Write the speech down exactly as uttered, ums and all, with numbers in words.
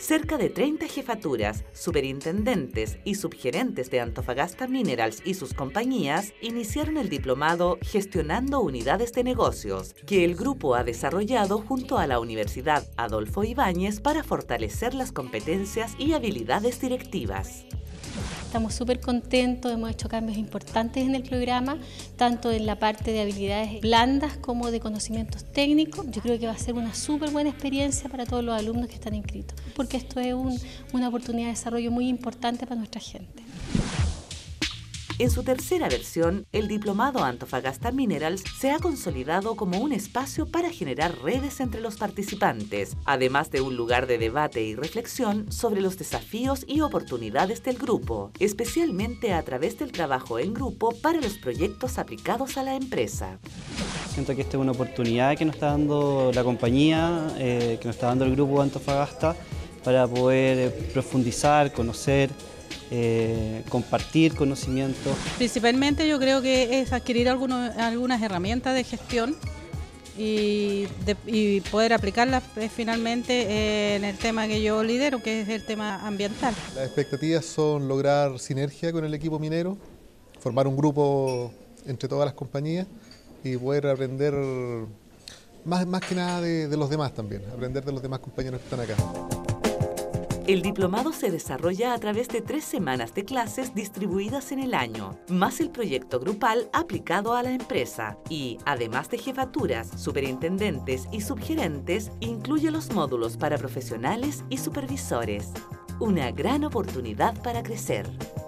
Cerca de treinta jefaturas, superintendentes y subgerentes de Antofagasta Minerals y sus compañías iniciaron el diplomado Gestionando Unidades de Negocios, que el grupo ha desarrollado junto a la Universidad Adolfo Ibáñez para fortalecer las competencias y habilidades directivas. Estamos súper contentos, hemos hecho cambios importantes en el programa, tanto en la parte de habilidades blandas como de conocimientos técnicos. Yo creo que va a ser una súper buena experiencia para todos los alumnos que están inscritos, porque esto es un, una oportunidad de desarrollo muy importante para nuestra gente. En su tercera versión, el diplomado Antofagasta Minerals se ha consolidado como un espacio para generar redes entre los participantes, además de un lugar de debate y reflexión sobre los desafíos y oportunidades del grupo, especialmente a través del trabajo en grupo para los proyectos aplicados a la empresa. Siento que esta es una oportunidad que nos está dando la compañía, eh, que nos está dando el grupo Antofagasta para poder profundizar, conocer, Eh, compartir conocimientos. Principalmente yo creo que es adquirir algunos, algunas herramientas de gestión y, de, y poder aplicarlas eh, finalmente en el tema que yo lidero, que es el tema ambiental. Las expectativas son lograr sinergia con el equipo minero, formar un grupo entre todas las compañías y poder aprender más, más que nada de, de los demás también, aprender de los demás compañeros que están acá. El diplomado se desarrolla a través de tres semanas de clases distribuidas en el año, más el proyecto grupal aplicado a la empresa y, además de jefaturas, superintendentes y subgerentes, incluye los módulos para profesionales y supervisores. Una gran oportunidad para crecer.